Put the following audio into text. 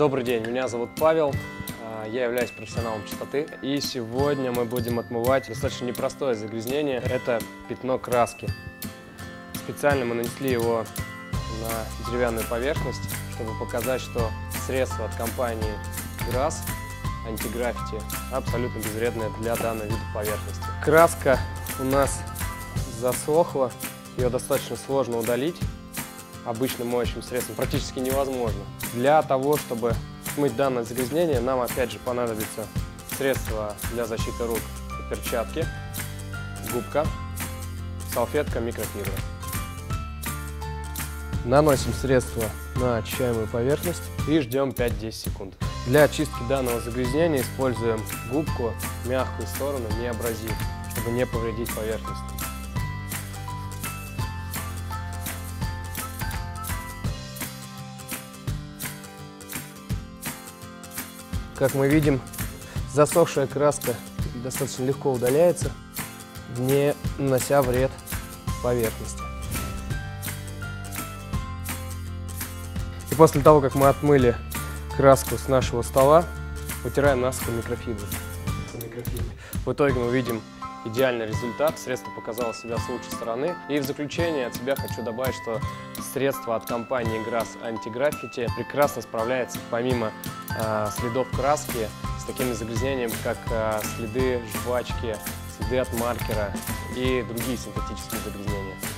Добрый день, меня зовут Павел, я являюсь профессионалом чистоты. И сегодня мы будем отмывать достаточно непростое загрязнение. Это пятно краски. Специально мы нанесли его на деревянную поверхность, чтобы показать, что средство от компании Grass антиграффити абсолютно безвредное для данного вида поверхности. Краска у нас засохла, ее достаточно сложно удалить обычным моющим средством, практически невозможно. Для того, чтобы смыть данное загрязнение, нам опять же понадобится средство для защиты рук, перчатки, губка, салфетка, микрофибра. Наносим средство на очищаемую поверхность и ждем 5-10 секунд. Для очистки данного загрязнения используем губку, мягкую сторону, не абразив, чтобы не повредить поверхность. Как мы видим, засохшая краска достаточно легко удаляется, не нанося вред поверхности. И после того, как мы отмыли краску с нашего стола, вытираем насухо микрофиброй. В итоге мы видим идеальный результат, средство показало себя с лучшей стороны. И в заключение от себя хочу добавить, что средство от компании Grass антиграффити прекрасно справляется помимо следов краски с такими загрязнениями, как следы жвачки, следы от маркера и другие синтетические загрязнения.